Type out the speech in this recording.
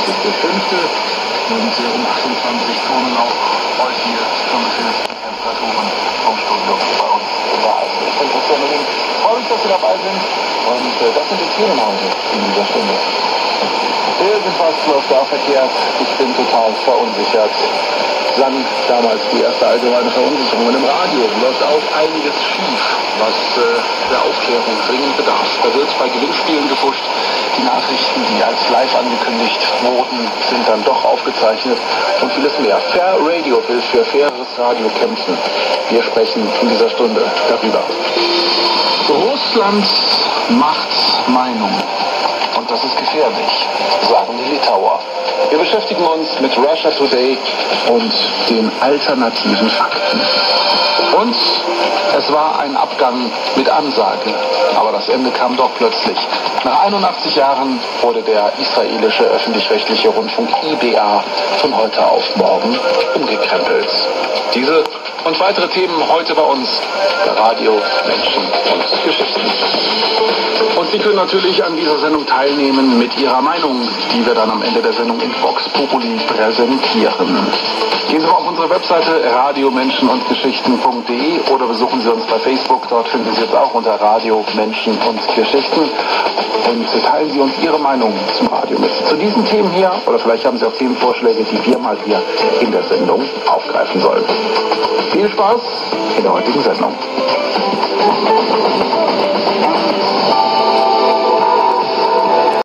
bestimmte und um 28 Zonen auch heutige ungefähr Temperaturen vom Studio bei uns bewahren. Ich bin Christian Möhring, freue mich, dass Sie dabei sind und das sind die Themen heute in dieser Stunde. Irgendwas läuft da verkehrt, ich bin total verunsichert. Sang damals die erste allgemeine Verunsicherung. Und im Radio läuft auch einiges schief, was der Aufklärung dringend bedarf. Da wird bei Gewinnspielen gefuscht. Die Nachrichten, die als live angekündigt wurden, sind dann doch aufgezeichnet und vieles mehr. Fair Radio will für faires Radio kämpfen. Wir sprechen in dieser Stunde darüber. Russlands Machtmeinung. Und das ist gefährlich, sagen die Litauer. Wir beschäftigen uns mit Russia Today und den alternativen Fakten. Und es war ein Abgang mit Ansage, aber das Ende kam doch plötzlich. Nach 81 Jahren wurde der israelische öffentlich-rechtliche Rundfunk IBA von heute auf morgen umgekrempelt. Diese und weitere Themen heute bei uns bei Radio, Menschen und Geschichten. Und Sie können natürlich an dieser Sendung teilnehmen mit Ihrer Meinung, die wir dann am Ende der Sendung in Vox Populi präsentieren. Gehen Sie mal auf unsere Webseite radiomenschenundgeschichten.de oder besuchen Sie uns bei Facebook. Dort finden Sie uns auch unter Radio, Menschen und Geschichten. Und teilen Sie uns Ihre Meinung zum Radio mit. Zu diesen Themen hier, oder vielleicht haben Sie auch Themenvorschläge, die wir mal hier in der Sendung aufgreifen sollen. Viel Spaß in der heutigen Sendung.